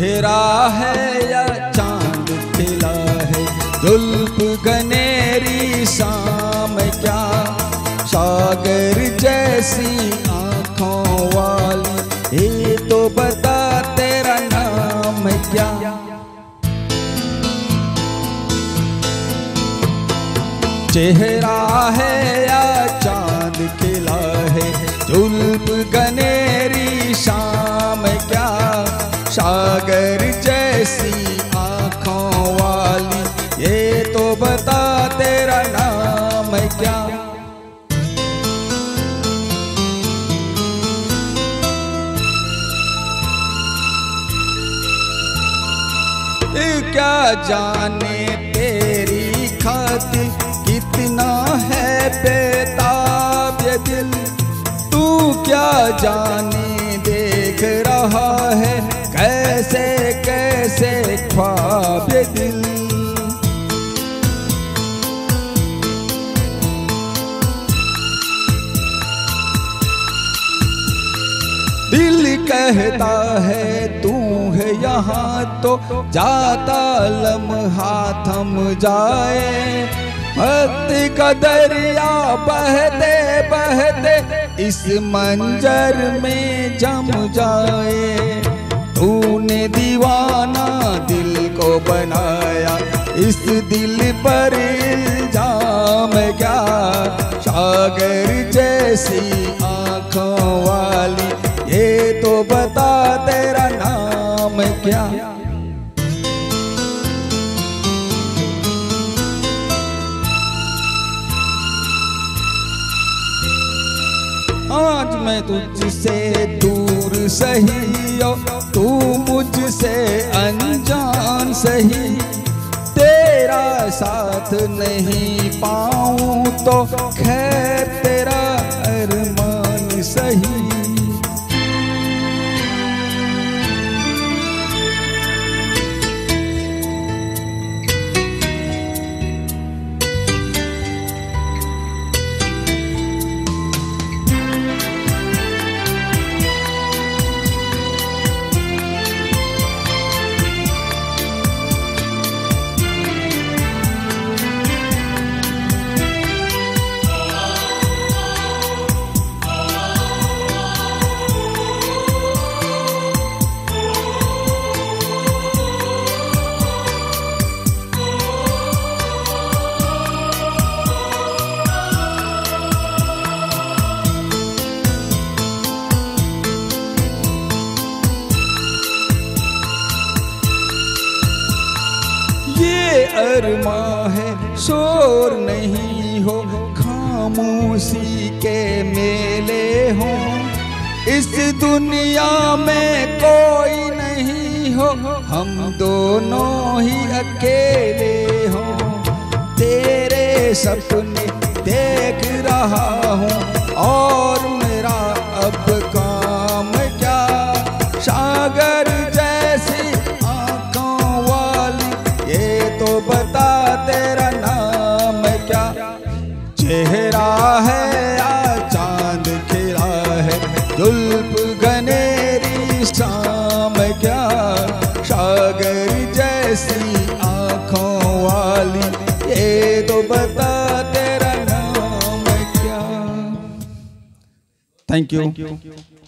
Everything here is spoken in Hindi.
चेहरा है या चांद खिला है, जुल्फ घनेरी शाम क्या, सागर जैसी आँखों वाली, ये तो बता तेरा नाम क्या। चेहरा है या चांद खिला है, जुल्फ घनेरी शाम क्या, सागर जैसी आँखों वाली, ये तो बता तेरा नाम क्या। क्या जाने तेरी खातिर कितना है बेताब ये दिल, तू क्या जाने देख रहा है कैसे कैसे ख्वाब ये दिल। दिल कहता है तू है यहाँ तो जाता लम्हा थम जाए, भक्ति का दरिया बहते बहते इस मंजर में जम जाए। तूने दीवाना दिल को बनाया, इस दिल पर इल्जाम क्या, सागर जैसी आँखों वाली, ये तो बता तेरा नाम क्या। आज मैं तुझसे दूर सही हो, तू मुझसे अनजान सही, तेरा साथ नहीं पाऊं तो खैर तेरा अरमान सही। अरमा है शोर नहीं हो, खामोशी के मेले हो, इस दुनिया में कोई नहीं हो, हम दोनों ही अकेले हो। तेरे सपने देख रहा हूँ और मेरा अब काम क्या, सागर जैसी आँखों वाली, ये तो बता तेरा नाम क्या। चेहरा है या चांद खिला है, जुल्फ घनेरी शाम क्या, सागर जैसी आँखों वाली, ये तो बता तेरा नाम क्या। Thank you.